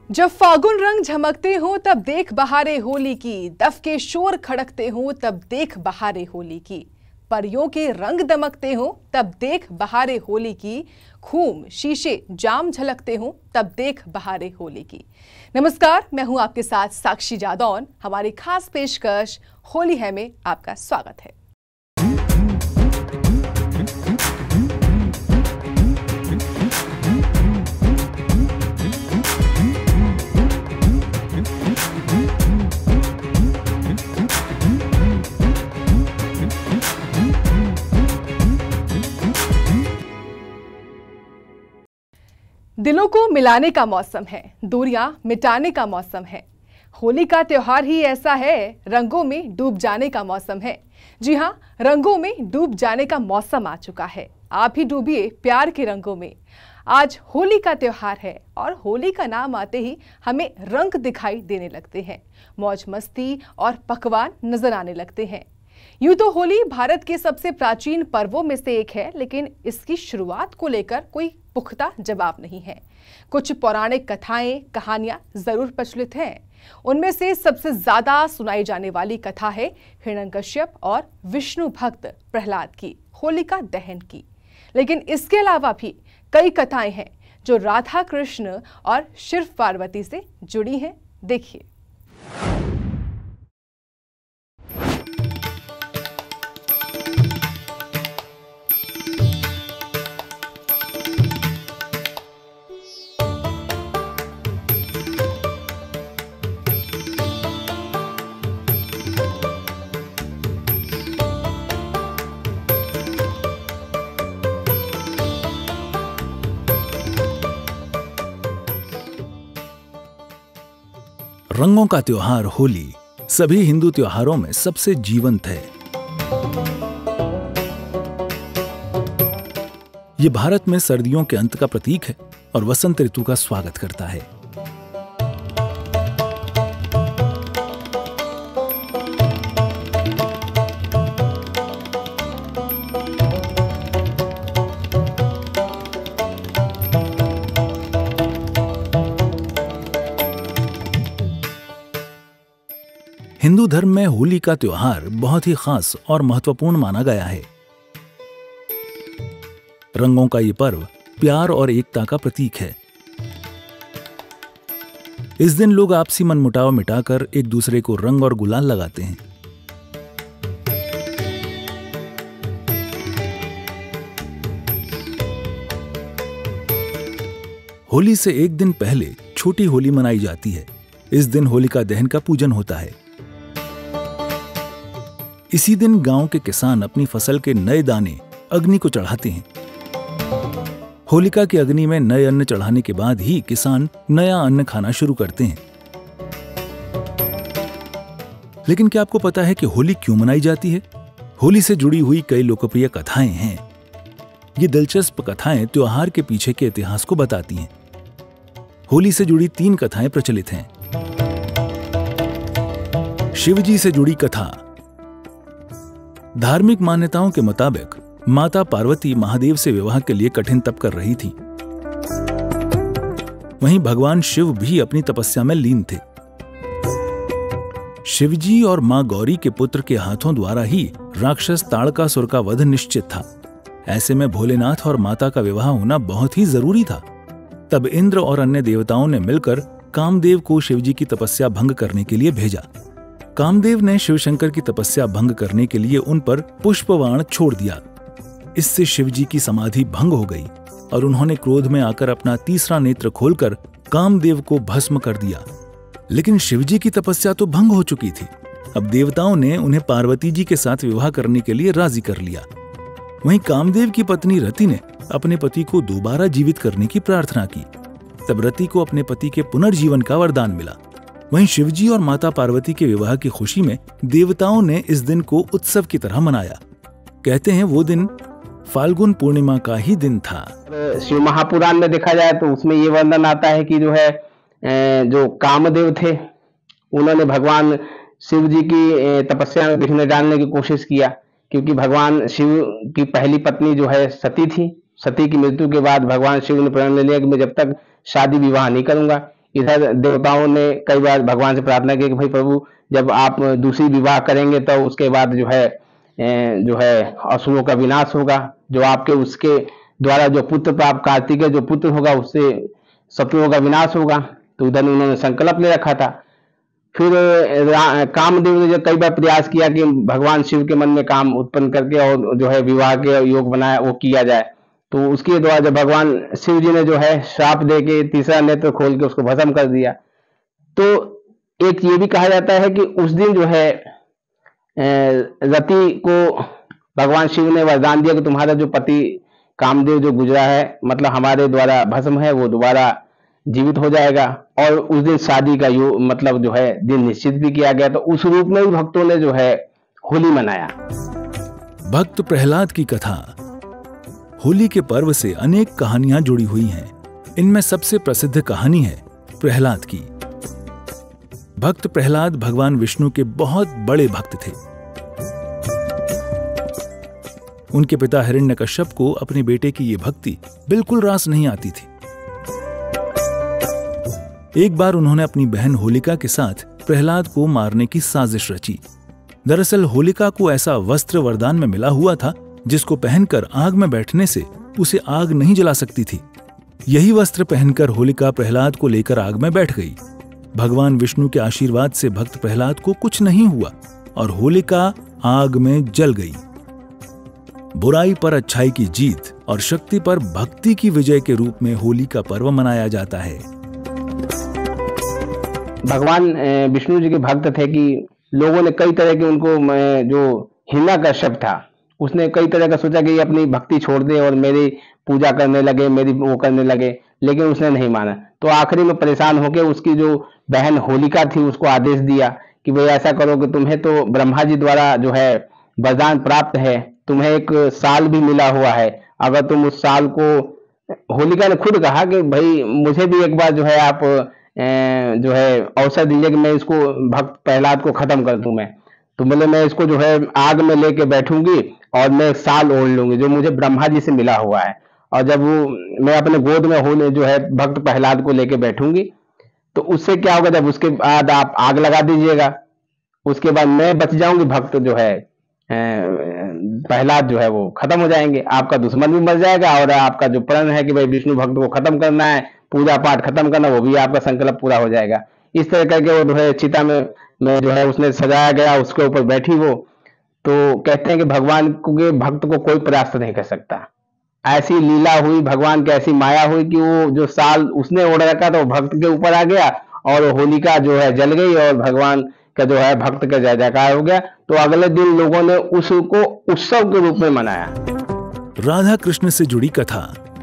जब फागुन रंग झमकते हो तब देख बहारे होली की, दफ के शोर खड़कते हो तब देख बहारे होली की, परियों के रंग दमकते हो तब देख बहारे होली की, खूम शीशे जाम झलकते हो तब देख बहारे होली की। नमस्कार, मैं हूं आपके साथ साक्षी जादौन। हमारी खास पेशकश होली है में आपका स्वागत है। दिलों को मिलाने का मौसम है, दूरियां मिटाने का मौसम है। होली का त्योहार ही ऐसा है, रंगों में डूब जाने का मौसम है। जी हां, रंगों में डूब जाने का मौसम आ चुका है। आप ही डूबिए प्यार के रंगों में। आज होली का त्योहार है और होली का नाम आते ही हमें रंग दिखाई देने लगते हैं, मौज मस्ती और पकवान नजर आने लगते हैं। यूं तो होली भारत के सबसे प्राचीन पर्वों में से एक है, लेकिन इसकी शुरुआत को लेकर कोई पुख्ता जवाब नहीं है। कुछ पौराणिक कथाएं, कहानियां जरूर प्रचलित हैं। उनमें से सबसे ज्यादा सुनाई जाने वाली कथा है हिरण्यकश्यप और विष्णु भक्त प्रहलाद की होलिका दहन की। लेकिन इसके अलावा भी कई कथाएं हैं जो राधा कृष्ण और शिव पार्वती से जुड़ी हैं। देखिए। रंगों का त्योहार होली सभी हिंदू त्योहारों में सबसे जीवंत है। ये भारत में सर्दियों के अंत का प्रतीक है और वसंत ऋतु का स्वागत करता है। हिंदू धर्म में होली का त्योहार बहुत ही खास और महत्वपूर्ण माना गया है। रंगों का ये पर्व प्यार और एकता का प्रतीक है। इस दिन लोग आपसी मनमुटाव मिटाकर एक दूसरे को रंग और गुलाल लगाते हैं। होली से एक दिन पहले छोटी होली मनाई जाती है। इस दिन होलिका दहन का पूजन होता है। इसी दिन गांव के किसान अपनी फसल के नए दाने अग्नि को चढ़ाते हैं। होलिका की अग्नि में नए अन्न चढ़ाने के बाद ही किसान नया अन्न खाना शुरू करते हैं। लेकिन क्या आपको पता है कि होली क्यों मनाई जाती है? होली से जुड़ी हुई कई लोकप्रिय कथाएं हैं। ये दिलचस्प कथाएं त्योहार के पीछे के इतिहास को बताती हैं। होली से जुड़ी 3 कथाएं प्रचलित हैं। शिवजी से जुड़ी कथा। धार्मिक मान्यताओं के मुताबिक माता पार्वती महादेव से विवाह के लिए कठिन तप कर रही थी। वहीं भगवान शिव भी अपनी तपस्या में लीन थे। शिवजी और मां गौरी के पुत्र के हाथों द्वारा ही राक्षस ताड़कासुर का वध निश्चित था। ऐसे में भोलेनाथ और माता का विवाह होना बहुत ही जरूरी था। तब इंद्र और अन्य देवताओं ने मिलकर कामदेव को शिवजी की तपस्या भंग करने के लिए भेजा। कामदेव ने शिवशंकर की तपस्या भंग करने के लिए उन पर पुष्पबाण छोड़ दिया। इससे शिवजी की समाधि भंग हो गई और उन्होंने क्रोध में आकर अपना तीसरा नेत्र खोलकर कामदेव को भस्म कर दिया। लेकिन शिवजी की तपस्या तो भंग हो चुकी थी। अब देवताओं ने उन्हें पार्वती जी के साथ विवाह करने के लिए राजी कर लिया। वहीं कामदेव की पत्नी रति ने अपने पति को दोबारा जीवित करने की प्रार्थना की। तब रति को अपने पति के पुनर्जीवन का वरदान मिला। वहीं शिवजी और माता पार्वती के विवाह की खुशी में देवताओं ने इस दिन को उत्सव की तरह मनाया। कहते हैं वो दिन फाल्गुन पूर्णिमा का ही दिन था। शिव महापुराण में देखा जाए तो उसमें ये वर्णन आता है कि जो कामदेव थे उन्होंने भगवान शिव जी की तपस्या में विघ्न डालने की कोशिश किया, क्योंकि भगवान शिव की पहली पत्नी जो है सती थी। सती की मृत्यु के बाद भगवान शिव ने प्रण ले लिया कि मैं जब तक शादी विवाह नहीं करूंगा। इधर देवताओं ने कई बार भगवान से प्रार्थना की कि भाई प्रभु, जब आप दूसरी विवाह करेंगे तो उसके बाद जो है असुरों का विनाश होगा, जो आपके उसके द्वारा जो पुत्र प्राप्त, कार्तिकेय जो पुत्र होगा उससे शत्रुओं का विनाश होगा। तो उधर उन्होंने संकल्प ले रखा था। फिर कामदेव ने जो कई बार प्रयास किया कि भगवान शिव के मन में काम उत्पन्न करके और जो है विवाह के योग बनाया वो किया जाए, तो उसके द्वारा जब भगवान शिव जी ने जो है श्राप दे के तीसरा नेत्र खोल के उसको भस्म कर दिया। तो एक ये भी कहा जाता है कि उस दिन जो है रति को भगवान शिव ने वरदान दिया कि तुम्हारा जो पति कामदेव जो गुजरा है, मतलब हमारे द्वारा भस्म है, वो दोबारा जीवित हो जाएगा। और उस दिन शादी का मतलब जो है दिन निश्चित भी किया गया। तो उस रूप में भी भक्तों ने जो है होली मनाया। भक्त प्रहलाद की कथा। होली के पर्व से अनेक कहानियां जुड़ी हुई हैं। इनमें सबसे प्रसिद्ध कहानी है प्रहलाद की। भक्त प्रहलाद भगवान विष्णु के बहुत बड़े भक्त थे। उनके पिता हिरण्यकश्यप को अपने बेटे की ये भक्ति बिल्कुल रास नहीं आती थी। एक बार उन्होंने अपनी बहन होलिका के साथ प्रहलाद को मारने की साजिश रची। दरअसल होलिका को ऐसा वस्त्र वरदान में मिला हुआ था जिसको पहनकर आग में बैठने से उसे आग नहीं जला सकती थी। यही वस्त्र पहनकर होलिका प्रहलाद को लेकर आग में बैठ गई। भगवान विष्णु के आशीर्वाद से भक्त प्रहलाद को कुछ नहीं हुआ और होलिका आग में जल गई। बुराई पर अच्छाई की जीत और शक्ति पर भक्ति की विजय के रूप में होली का पर्व मनाया जाता है। भगवान विष्णु जी के भक्त थे कि लोगों ने कई तरह के उनको, जो हिरण्यकश्यप था उसने कई तरह का सोचा कि ये अपनी भक्ति छोड़ दे और मेरी पूजा करने लगे, मेरी वो करने लगे, लेकिन उसने नहीं माना। तो आखिरी में परेशान होकर उसकी जो बहन होलिका थी उसको आदेश दिया कि भाई ऐसा करो कि तुम्हें तो ब्रह्मा जी द्वारा जो है वरदान प्राप्त है, तुम्हें एक साल भी मिला हुआ है, अगर तुम उस साल को, होलिका ने खुद कहा कि भाई मुझे भी एक बार जो है आप जो है अवसर दीजिए कि मैं इसको भक्त प्रहलाद को खत्म कर दूं। तो बोले मैं इसको जो है आग में लेके बैठूंगी और मैं एक साल ओढ़ लूंगी जो मुझे ब्रह्मा जी से मिला हुआ है, और जब वो मैं अपने गोद में होने जो है भक्त प्रहलाद को लेके बैठूंगी तो उससे क्या होगा, जब उसके बाद आप आग लगा दीजिएगा, उसके बाद मैं बच जाऊंगी, भक्त जो है प्रहलाद जो है वो खत्म हो जाएंगे, आपका दुश्मन भी मर जाएगा और आपका जो प्रण है कि भाई विष्णु भक्त को खत्म करना है, पूजा पाठ खत्म करना, वो भी आपका संकल्प पूरा हो जाएगा। इस तरह करके वो जो है चिता में जो है उसने सजाया गया, उसके ऊपर बैठी वो। तो कहते हैं कि भगवान के भक्त को कोई परास्त नहीं कर सकता। ऐसी लीला हुई, भगवान की ऐसी माया हुई कि वो जो साल उसने ओढ़ रखा था वो भक्त के ऊपर आ गया और होलिका जो है जल गई और भगवान का जो है भक्त का जय जयकार हो गया। तो अगले दिन लोगों ने उसको उत्सव के रूप में मनाया। राधा कृष्ण से जुड़ी कथा।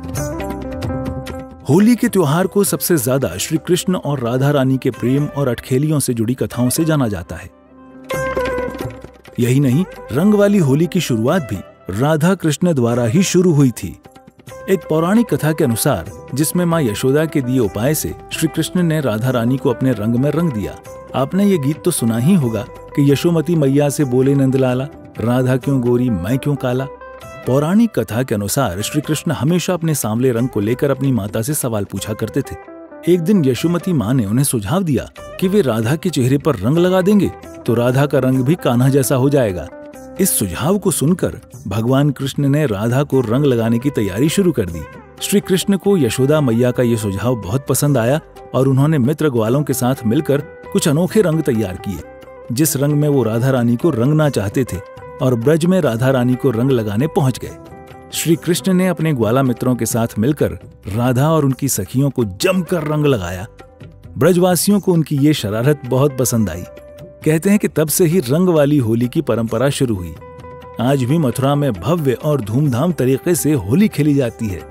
होली के त्योहार को सबसे ज्यादा श्री कृष्ण और राधा रानी के प्रेम और अटखेलियों से जुड़ी कथाओं से जाना जाता है। यही नहीं, रंग वाली होली की शुरुआत भी राधा कृष्ण द्वारा ही शुरू हुई थी। एक पौराणिक कथा के अनुसार, जिसमें मां यशोदा के दिए उपाय से श्री कृष्ण ने राधा रानी को अपने रंग में रंग दिया। आपने ये गीत तो सुना ही होगा कि यशोमती मैया से बोले नंदलाला, राधा क्यों गोरी मैं क्यों काला। पौराणिक कथा के अनुसार श्री कृष्ण हमेशा अपने सांवले रंग को लेकर अपनी माता से सवाल पूछा करते थे। एक दिन यशोमती माँ ने उन्हें सुझाव दिया कि वे राधा के चेहरे पर रंग लगा देंगे तो राधा का रंग भी कान्हा जैसा हो जाएगा। इस सुझाव को सुनकर भगवान कृष्ण ने राधा को रंग लगाने की तैयारी शुरू कर दी। श्री कृष्ण को यशोदा मैया का यह सुझाव बहुत पसंद आया और उन्होंने मित्र ग्वालों के साथ मिलकर कुछ अनोखे रंग तैयार किए, जिस रंग में वो राधा रानी को रंगना चाहते थे, और ब्रज में राधा रानी को रंग लगाने पहुंच गए। श्री कृष्ण ने अपने ग्वाला मित्रों के साथ मिलकर राधा और उनकी सखियों को जमकर रंग लगाया। ब्रजवासियों को उनकी ये शरारत बहुत पसंद आई। कहते हैं कि तब से ही रंग वाली होली की परंपरा शुरू हुई। आज भी मथुरा में भव्य और धूमधाम तरीके से होली खेली जाती है।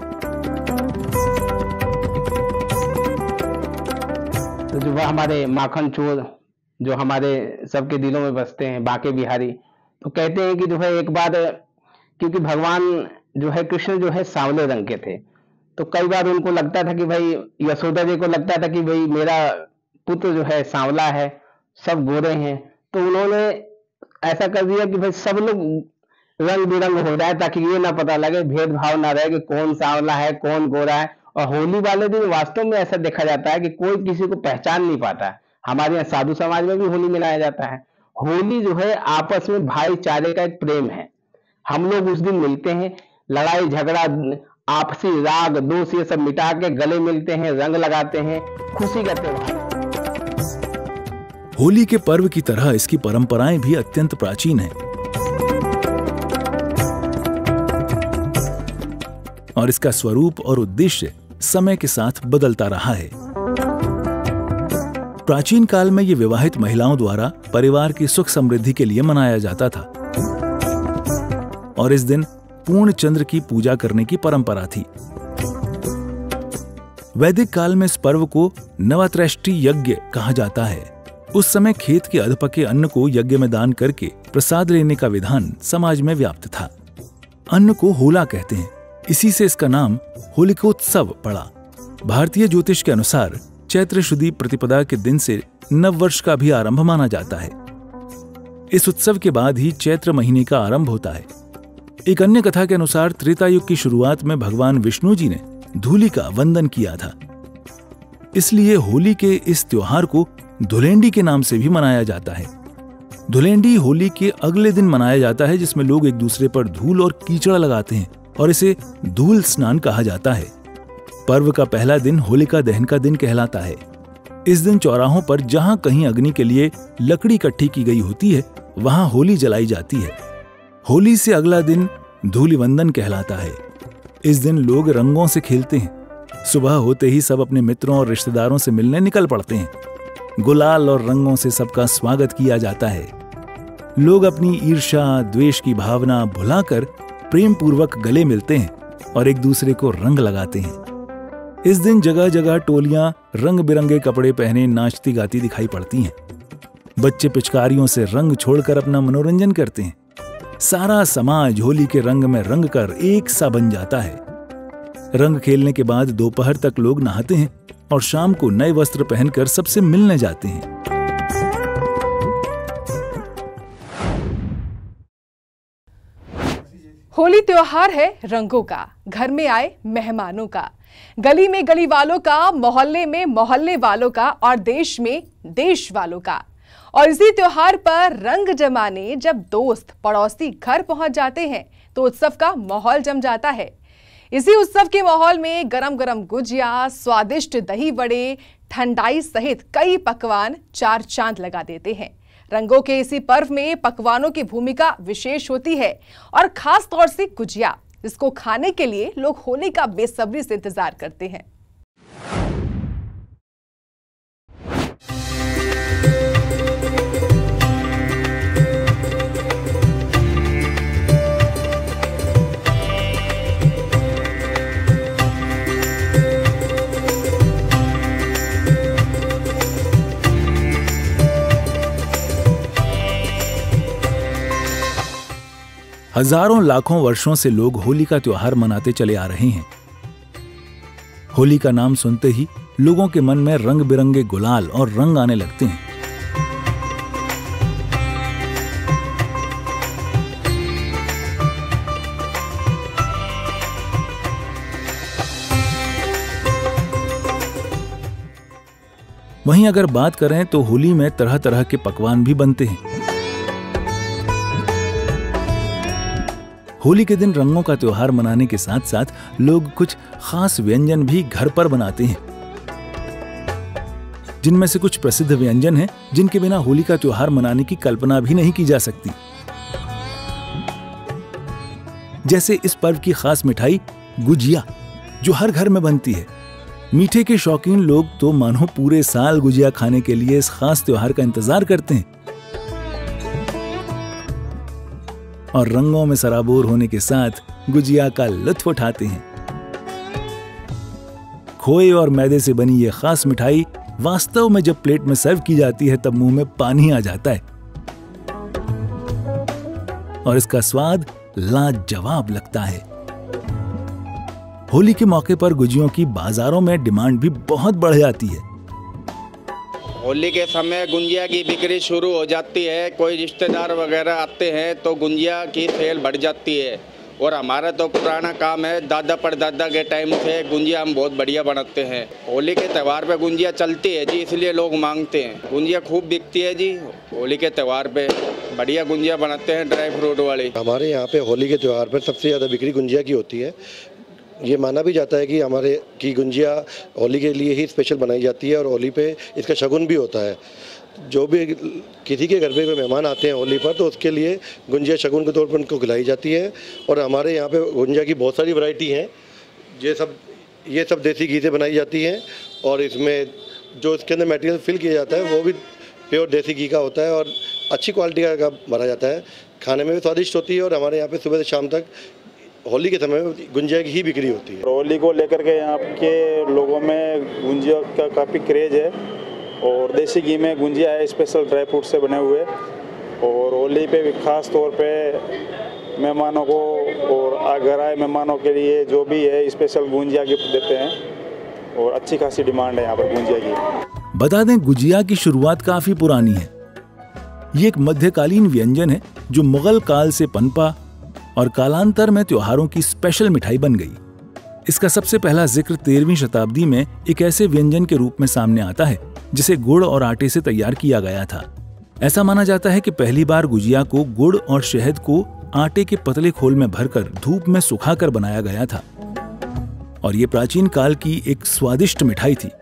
तो जो वह हमारे माखन चोर जो हमारे सबके दिलों में बसते हैं, बांके बिहारी, तो कहते हैं कि जो है एक बार, क्योंकि भगवान जो है कृष्ण जो है सांवले रंग के थे, तो कई बार उनको लगता था कि भाई, यशोदा जी को लगता था कि भाई मेरा पुत्र जो है सांवला है, सब गोरे हैं, तो उन्होंने ऐसा कर दिया कि भाई सब लोग रंग बिरंग हो जाए ताकि ये ना पता लगे, भेदभाव ना रहे कि कौन सांवला है कौन गोरा है, और होली वाले दिन वास्तव में ऐसा देखा जाता है कि कोई किसी को पहचान नहीं पाता है। हमारे यहाँ साधु समाज में भी होली मनाया जाता है। होली जो है आपस में भाईचारे का एक प्रेम है। हम लोग उस दिन मिलते हैं, लड़ाई झगड़ा आपसी राग दोष ये सब मिटा के गले मिलते हैं, रंग लगाते हैं, खुशी का त्योहार। होली के पर्व की तरह इसकी परंपराएं भी अत्यंत प्राचीन हैं और इसका स्वरूप और उद्देश्य समय के साथ बदलता रहा है। प्राचीन काल में ये विवाहित महिलाओं द्वारा परिवार की सुख समृद्धि के लिए मनाया जाता था और इस दिन पूर्ण चंद्र की पूजा करने की परंपरा थी। वैदिक काल में इस पर्व को नवत्रैष्टि यज्ञ कहा जाता है। उस समय खेत के अधपके अन्न को यज्ञ में दान करके प्रसाद लेने का विधान समाज में व्याप्त था। अन्न को होला कहते हैं, इसी से इसका नाम होलिकोत्सव पड़ा। भारतीय ज्योतिष के अनुसार चैत्र शुदी प्रतिपदा के दिन से नव वर्ष का भी आरंभ माना जाता है। इस उत्सव के बाद ही चैत्र महीने का आरंभ होता है। एक अन्य कथा के अनुसार त्रेता युग की शुरुआत में भगवान विष्णु जी ने धूलि का वंदन किया था, इसलिए होली के इस त्योहार को धुलेंडी के नाम से भी मनाया जाता है। धुलेंडी होली के अगले दिन मनाया जाता है, जिसमें लोग एक दूसरे पर धूल और कीचड़ लगाते हैं और इसे धूल स्नान कहा जाता है। पर्व का पहला दिन होलिका दहन का दिन कहलाता है। इस दिन चौराहों पर जहां कहीं अग्नि के लिए लकड़ी इकट्ठी की गई होती है, वहां होली जलाई जाती है। होली से अगला दिन धूलिवंदन कहलाता है। इस दिन लोग रंगों से खेलते हैं। सुबह होते ही सब अपने मित्रों और रिश्तेदारों से मिलने निकल पड़ते हैं। गुलाल और रंगों से सबका स्वागत किया जाता है। लोग अपनी ईर्ष्या द्वेष की भावना भुलाकर प्रेम पूर्वक गले मिलते हैं और एक दूसरे को रंग लगाते हैं। इस दिन जगह जगह टोलियां रंग बिरंगे कपड़े पहने नाचती गाती दिखाई पड़ती हैं। बच्चे पिचकारियों से रंग छोड़कर अपना मनोरंजन करते हैं। सारा समाज होली के रंग में रंग कर एक सा बन जाता है। रंग खेलने के बाद दोपहर तक लोग नहाते हैं और शाम को नए वस्त्र पहनकर सबसे मिलने जाते हैं। होली त्योहार है रंगों का, घर में आए मेहमानों का, गली में गली वालों का, मोहल्ले में मोहल्ले वालों का और देश में देश वालों का। और इसी त्योहार पर रंग जमाने जब दोस्त पड़ोसी घर पहुंच जाते हैं तो उत्सव का माहौल जम जाता है। इसी उत्सव के माहौल में गरम गरम गुजिया, स्वादिष्ट दही बड़े, ठंडाई सहित कई पकवान चार चांद लगा देते हैं। रंगों के इसी पर्व में पकवानों की भूमिका विशेष होती है और खास तौर से गुजिया, जिसको खाने के लिए लोग होली का बेसब्री से इंतजार करते हैं। हजारों लाखों वर्षों से लोग होली का त्योहार मनाते चले आ रहे हैं। होली का नाम सुनते ही लोगों के मन में रंग बिरंगे गुलाल और रंग आने लगते हैं। वहीं अगर बात करें तो होली में तरह तरह के पकवान भी बनते हैं। होली के दिन रंगों का त्योहार मनाने के साथ साथ लोग कुछ खास व्यंजन भी घर पर बनाते हैं, जिनमें से कुछ प्रसिद्ध व्यंजन हैं जिनके बिना होली का त्योहार मनाने की कल्पना भी नहीं की जा सकती। जैसे इस पर्व की खास मिठाई गुजिया, जो हर घर में बनती है। मीठे के शौकीन लोग तो मानो पूरे साल गुजिया खाने के लिए इस खास त्योहार का इंतजार करते हैं और रंगों में सराबोर होने के साथ गुजिया का लुत्फ उठाते हैं। खोए और मैदे से बनी ये खास मिठाई वास्तव में जब प्लेट में सर्व की जाती है तब मुंह में पानी आ जाता है और इसका स्वाद लाजवाब लगता है। होली के मौके पर गुजियों की बाजारों में डिमांड भी बहुत बढ़ जाती है। होली के समय गुंजिया की बिक्री शुरू हो जाती है। कोई रिश्तेदार वगैरह आते हैं तो गुंजिया की सेल बढ़ जाती है और हमारा तो पुराना काम है, दादा परदादा के टाइम से गुंजिया हम बहुत बढ़िया बनाते हैं। होली के त्यौहार पे गुंजिया चलती है जी, इसलिए लोग मांगते हैं। गुंजिया खूब बिकती है जी, होली के त्यौहार पे बढ़िया गुंजिया बनाते हैं ड्राई फ्रूट वाली। हमारे यहाँ पे होली के त्यौहार पर सबसे ज़्यादा बिक्री गुंजिया की होती है। ये माना भी जाता है कि हमारे की गुंजिया होली के लिए ही स्पेशल बनाई जाती है और होली पे इसका शगुन भी होता है। जो भी किसी के घर पे मेहमान आते हैं होली पर तो उसके लिए गुंजिया शगुन के तौर पर उनको खिलाई जाती है। और हमारे यहाँ पे गुंजिया की बहुत सारी वैरायटी हैं। ये सब देसी घी से बनाई जाती हैं और इसमें जो इसके अंदर मटेरियल फिल किया जाता है वो भी प्योर देसी घी का होता है और अच्छी क्वालिटी का भरा जाता है। खाने में भी स्वादिष्ट होती है और हमारे यहाँ पे सुबह से शाम तक होली के समय में गुंजिया की ही बिक्री होती है। होली को लेकर के यहाँ के लोगों में गुंजिया का काफ़ी क्रेज़ है और देसी घी में गुंजिया है स्पेशल ड्राई फ्रूट से बने हुए। और होली पे भी ख़ास तौर पे मेहमानों को और घर आए मेहमानों के लिए जो भी है स्पेशल गुंजिया गिफ्ट देते हैं और अच्छी खासी डिमांड है यहाँ पर गुंजिया की। बता दें, गुजिया की शुरुआत काफी पुरानी है। ये एक मध्यकालीन व्यंजन है जो मुगल काल से पनपा और कालांतर में त्योहारों की स्पेशल मिठाई बन गई। इसका सबसे पहला जिक्र 13वीं शताब्दी में एक ऐसे व्यंजन के रूप में सामने आता है जिसे गुड़ और आटे से तैयार किया गया था। ऐसा माना जाता है कि पहली बार गुजिया को गुड़ और शहद को आटे के पतले खोल में भरकर धूप में सुखाकर बनाया गया था और ये प्राचीन काल की एक स्वादिष्ट मिठाई थी।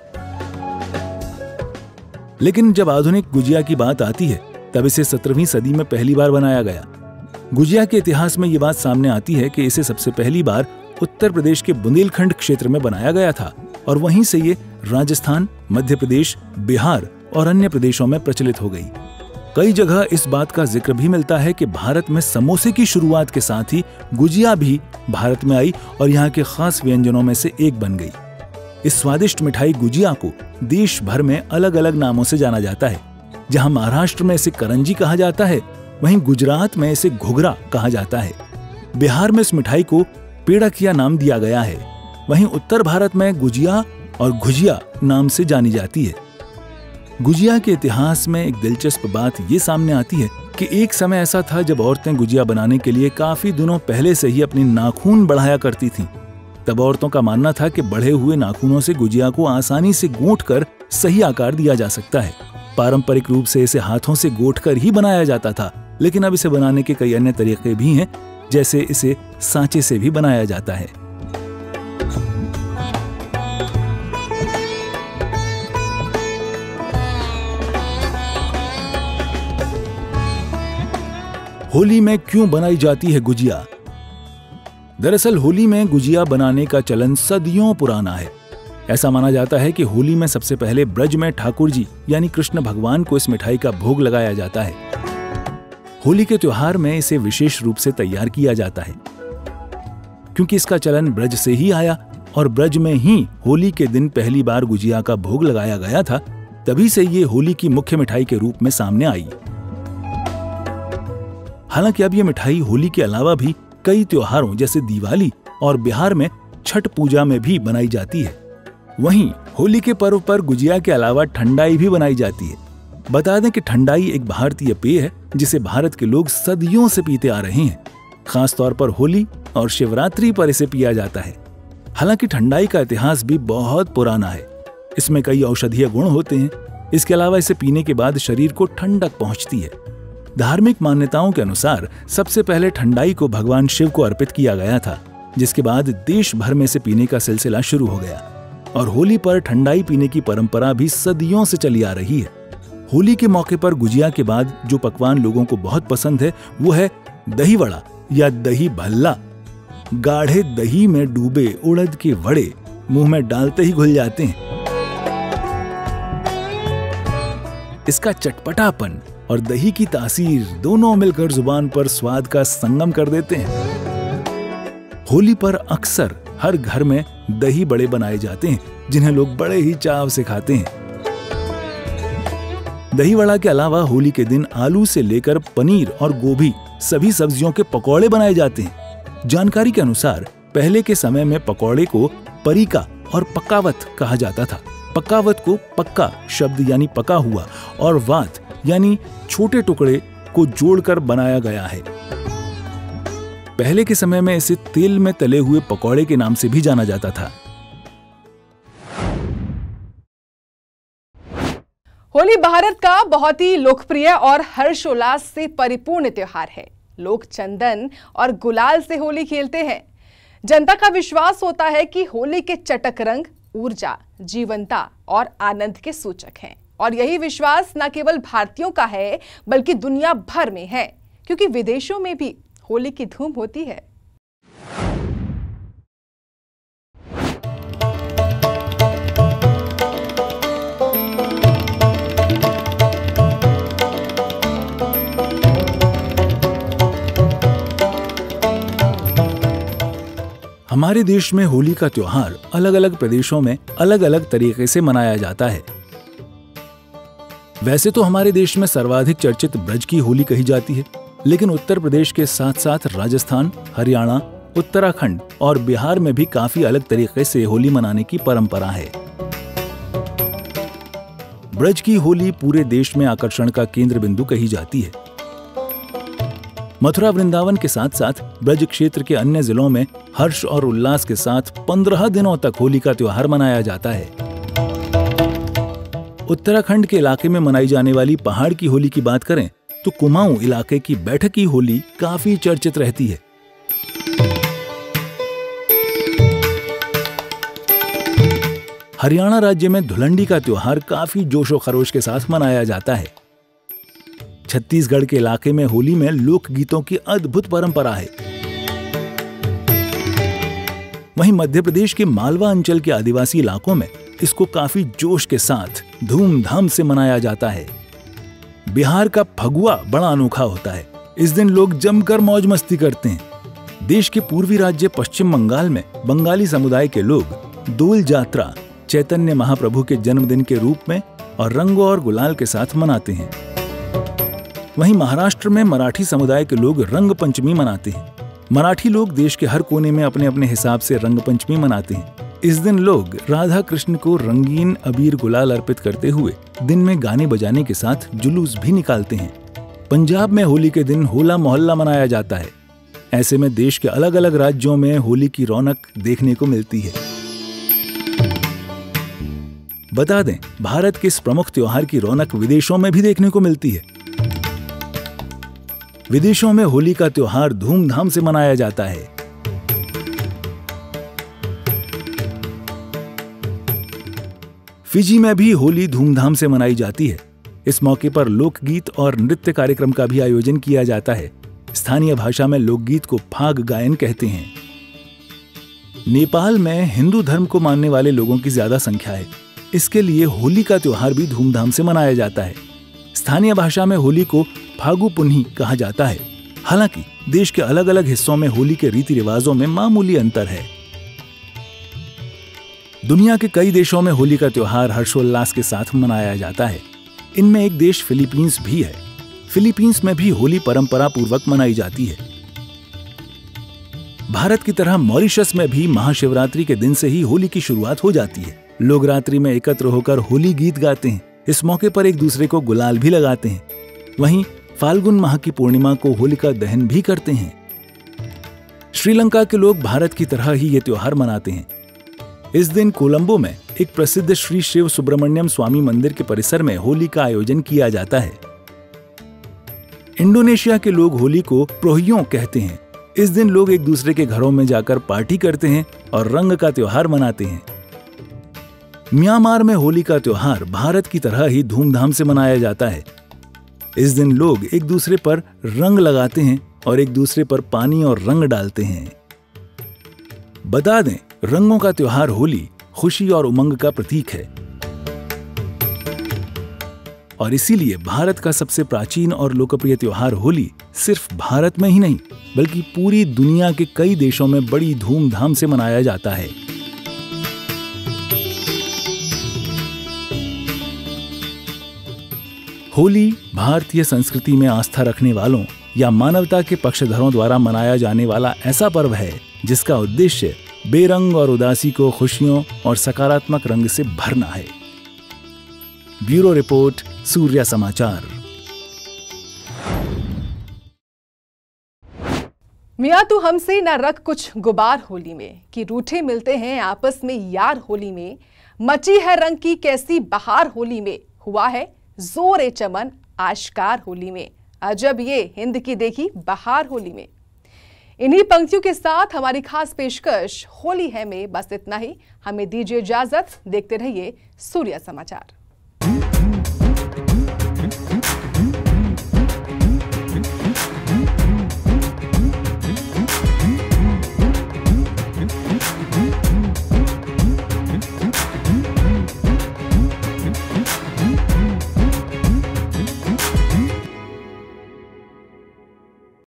लेकिन जब आधुनिक गुजिया की बात आती है तब इसे 17वीं सदी में पहली बार बनाया गया। गुजिया के इतिहास में ये बात सामने आती है कि इसे सबसे पहली बार उत्तर प्रदेश के बुंदेलखंड क्षेत्र में बनाया गया था और वहीं से ये राजस्थान, मध्य प्रदेश, बिहार और अन्य प्रदेशों में प्रचलित हो गई। कई जगह इस बात का जिक्र भी मिलता है कि भारत में समोसे की शुरुआत के साथ ही गुजिया भी भारत में आई और यहाँ के खास व्यंजनों में से एक बन गई। इस स्वादिष्ट मिठाई गुजिया को देश भर में अलग अलग नामों से जाना जाता है। जहाँ महाराष्ट्र में इसे करंजी कहा जाता है, वहीं गुजरात में इसे घुघरा कहा जाता है। बिहार में इस मिठाई को पेड़किया नाम दिया गया है। वहीं उत्तर भारत में गुजिया और गुजिया नाम से जानी जाती है। गुजिया के इतिहास में एक दिलचस्प बात ये सामने आती है कि एक समय ऐसा था जब औरतें गुजिया बनाने के लिए काफी दिनों पहले से ही अपनी नाखून बढ़ाया करती थीं। तब औरतों का मानना था कि बढ़े हुए नाखूनों से गुजिया को आसानी से गूंथकर सही आकार दिया जा सकता है। पारंपरिक रूप से इसे हाथों से गूंथकर ही बनाया जाता था, लेकिन अब इसे बनाने के कई अन्य तरीके भी हैं, जैसे इसे सांचे से भी बनाया जाता है। होली में क्यों बनाई जाती है गुजिया? दरअसल होली में गुजिया बनाने का चलन सदियों पुराना है। ऐसा माना जाता है कि होली में सबसे पहले ब्रज में ठाकुर जी यानी कृष्ण भगवान को इस मिठाई का भोग लगाया जाता है। होली के त्योहार में इसे विशेष रूप से तैयार किया जाता है क्योंकि इसका चलन ब्रज से ही आया और ब्रज में ही होली के दिन पहली बार गुजिया का भोग लगाया गया था। तभी से ये होली की मुख्य मिठाई के रूप में सामने आई। हालांकि अब ये मिठाई होली के अलावा भी कई त्योहारों जैसे दिवाली और बिहार में छठ पूजा में भी बनाई जाती है। वहीं होली के पर्व पर गुजिया के अलावा ठंडाई भी बनाई जाती है। बता दें कि ठंडाई एक भारतीय पेय है जिसे भारत के लोग सदियों से पीते आ रहे हैं। खास तौर पर होली और शिवरात्रि पर इसे पिया जाता है। हालांकि ठंडाई का इतिहास भी बहुत पुराना है। इसमें कई औषधीय गुण होते हैं। इसके अलावा इसे पीने के बाद शरीर को ठंडक पहुंचती है। धार्मिक मान्यताओं के अनुसार सबसे पहले ठंडाई को भगवान शिव को अर्पित किया गया था, जिसके बाद देश भर में इसे पीने का सिलसिला शुरू हो गया और होली पर ठंडाई पीने की परंपरा भी सदियों से चली आ रही है। होली के मौके पर गुजिया के बाद जो पकवान लोगों को बहुत पसंद है वो है दही वड़ा या दही भल्ला। गाढ़े दही में डूबे उड़द के वड़े मुंह में डालते ही घुल जाते हैं। इसका चटपटापन और दही की तासीर दोनों मिलकर जुबान पर स्वाद का संगम कर देते हैं। होली पर अक्सर हर घर में दही बड़े बनाए जाते हैं जिन्हें लोग बड़े ही चाव से खाते हैं। दही वड़ा के अलावा होली के दिन आलू से लेकर पनीर और गोभी सभी सब्जियों के पकौड़े बनाए जाते हैं। जानकारी के अनुसार पहले के समय में पकौड़े को परिका और पकावत कहा जाता था। पकावत को पक्का शब्द यानी पका हुआ और वात यानी छोटे टुकड़े को जोड़कर बनाया गया है। पहले के समय में इसे तेल में तले हुए पकौड़े के नाम से भी जाना जाता था। होली भारत का बहुत ही लोकप्रिय और हर्षोल्लास से परिपूर्ण त्योहार है। लोग चंदन और गुलाल से होली खेलते हैं। जनता का विश्वास होता है कि होली के चटक रंग ऊर्जा, जीवंतता और आनंद के सूचक हैं। और यही विश्वास न केवल भारतीयों का है बल्कि दुनिया भर में है, क्योंकि विदेशों में भी होली की धूम होती है। हमारे देश में होली का त्योहार अलग अलग प्रदेशों में अलग अलग तरीके से मनाया जाता है। वैसे तो हमारे देश में सर्वाधिक चर्चित ब्रज की होली कही जाती है, लेकिन उत्तर प्रदेश के साथ साथ राजस्थान, हरियाणा, उत्तराखंड और बिहार में भी काफी अलग तरीके से होली मनाने की परंपरा है। ब्रज की होली पूरे देश में आकर्षण का केंद्र बिंदु कही जाती है। मथुरा, वृंदावन के साथ साथ ब्रज क्षेत्र के अन्य जिलों में हर्ष और उल्लास के साथ 15 दिनों तक होली का त्योहार मनाया जाता है। उत्तराखंड के इलाके में मनाई जाने वाली पहाड़ की होली की बात करें तो कुमाऊं इलाके की बैठक की होली काफी चर्चित रहती है। हरियाणा राज्य में धुलंडी का त्योहार काफी जोशो खरोश के साथ मनाया जाता है। छत्तीसगढ़ के इलाके में होली में लोकगीतों की अद्भुत परंपरा है। वहीं मध्य प्रदेश के मालवा अंचल के आदिवासी इलाकों में इसको काफी जोश के साथ धूमधाम से मनाया जाता है। बिहार का फगुआ बड़ा अनोखा होता है। इस दिन लोग जमकर मौज मस्ती करते हैं। देश के पूर्वी राज्य पश्चिम बंगाल में बंगाली समुदाय के लोग दोल जात्रा चैतन्य महाप्रभु के जन्मदिन के रूप में और रंगों और गुलाल के साथ मनाते हैं। वहीं महाराष्ट्र में मराठी समुदाय के लोग रंग पंचमी मनाते हैं। मराठी लोग देश के हर कोने में अपने अपने हिसाब से रंग पंचमी मनाते हैं। इस दिन लोग राधा कृष्ण को रंगीन अबीर गुलाल अर्पित करते हुए दिन में गाने बजाने के साथ जुलूस भी निकालते हैं। पंजाब में होली के दिन होला मोहल्ला मनाया जाता है। ऐसे में देश के अलग अलग राज्यों में होली की रौनक देखने को मिलती है। बता दें, भारत के इस प्रमुख त्योहार की रौनक विदेशों में भी देखने को मिलती है। विदेशों में होली का त्योहार धूमधाम से मनाया जाता है। फिजी में भी होली धूमधाम से मनाई जाती है। इस मौके पर लोकगीत और नृत्य कार्यक्रम का भी आयोजन किया जाता है। स्थानीय भाषा में लोकगीत को फाग गायन कहते हैं। नेपाल में हिंदू धर्म को मानने वाले लोगों की ज्यादा संख्या है। इसके लिए होली का त्योहार भी धूमधाम से मनाया जाता है। स्थानीय भाषा में होली को फागु पुन्ही कहा जाता है। हालांकि देश के अलग अलग हिस्सों में होली के रीति रिवाजों में मामूली अंतर है। दुनिया के कई देशों में होली का त्योहार हर्षोल्लास के साथ मनाया जाता है। इनमें एक देश फिलीपींस भी है। फिलीपींस में भी होली परंपरा पूर्वक मनाई जाती है। भारत की तरह मॉरिशस में भी महाशिवरात्रि के दिन से ही होली की शुरुआत हो जाती है। लोग रात्रि में एकत्र होकर होली गीत गाते हैं। इस मौके पर एक दूसरे को गुलाल भी लगाते हैं। वहीं फाल्गुन माह की पूर्णिमा को होलिका दहन भी करते हैं। श्रीलंका के लोग भारत की तरह ही ये त्योहार मनाते हैं। इस दिन कोलंबो में एक प्रसिद्ध श्री शिव सुब्रमण्यम स्वामी मंदिर के परिसर में होली का आयोजन किया जाता है। इंडोनेशिया के लोग होली को प्रोहियों कहते हैं। इस दिन लोग एक दूसरे के घरों में जाकर पार्टी करते हैं और रंग का त्योहार मनाते हैं। म्यांमार में होली का त्योहार भारत की तरह ही धूमधाम से मनाया जाता है। इस दिन लोग एक दूसरे पर रंग लगाते हैं और एक दूसरे पर पानी और रंग डालते हैं। बता दें, रंगों का त्योहार होली खुशी और उमंग का प्रतीक है और इसीलिए भारत का सबसे प्राचीन और लोकप्रिय त्योहार होली सिर्फ भारत में ही नहीं बल्कि पूरी दुनिया के कई देशों में बड़ी धूमधाम से मनाया जाता है। होली भारतीय संस्कृति में आस्था रखने वालों या मानवता के पक्षधरों द्वारा मनाया जाने वाला ऐसा पर्व है जिसका उद्देश्य बेरंग और उदासी को खुशियों और सकारात्मक रंग से भरना है। ब्यूरो रिपोर्ट, सूर्या समाचार। मियाँ तू हमसे ना रख कुछ गुबार होली में, कि रूठे मिलते हैं आपस में यार होली में। मची है रंग की कैसी बहार होली में, हुआ है जोर चमन आश्कार होली में। अजब ये हिंद की देखी बहार होली में। इन्हीं पंक्तियों के साथ हमारी खास पेशकश होली है में बस इतना ही। हमें दीजिए इजाजत, देखते रहिए सूर्या समाचार।